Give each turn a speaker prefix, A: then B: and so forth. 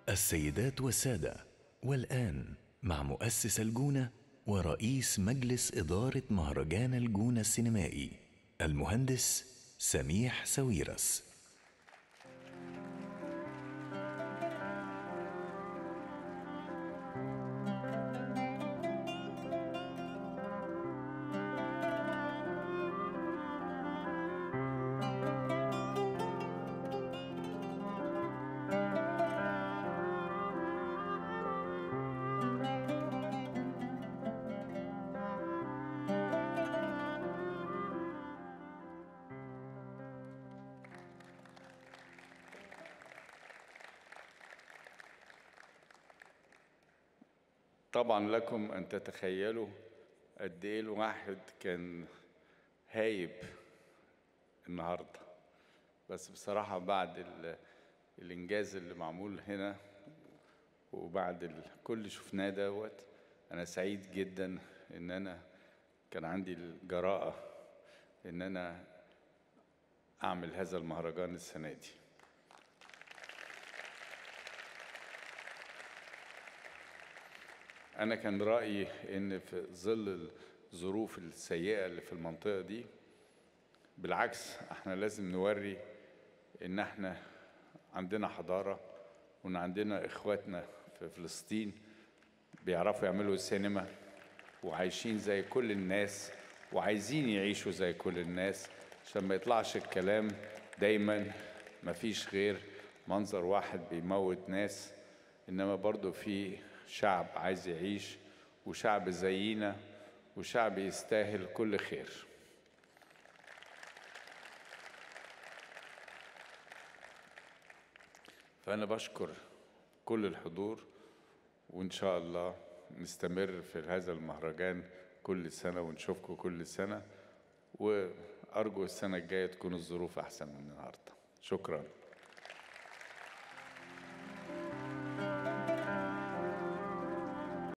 A: السيدات والسادة، والآن مع مؤسس الجونة ورئيس مجلس إدارة مهرجان الجونة السينمائي المهندس سميح ساويرس.
B: طبعا لكم أن تتخيلوا قد إيه الواحد كان هايب النهاردة، بس بصراحة بعد الإنجاز اللي معمول هنا وبعد كل شفناه دوت، أنا سعيد جدا إن أنا كان عندي الجراءة إن أنا أعمل هذا المهرجان السنة دي. أنا كان رأيي إن في ظل الظروف السيئة اللي في المنطقة دي، بالعكس احنا لازم نوري إن احنا عندنا حضارة، وإن عندنا إخواتنا في فلسطين بيعرفوا يعملوا السينما وعايشين زي كل الناس وعايزين يعيشوا زي كل الناس، عشان ما يطلعش الكلام دايما مفيش غير منظر واحد بيموت ناس، إنما برضو في شعب عايز يعيش، وشعب زينا، وشعب يستاهل كل خير. فأنا بشكر كل الحضور، وإن شاء الله نستمر في هذا المهرجان كل سنة ونشوفكم كل سنة، وأرجو السنة الجاية تكون الظروف أحسن من النهاردة. شكراً.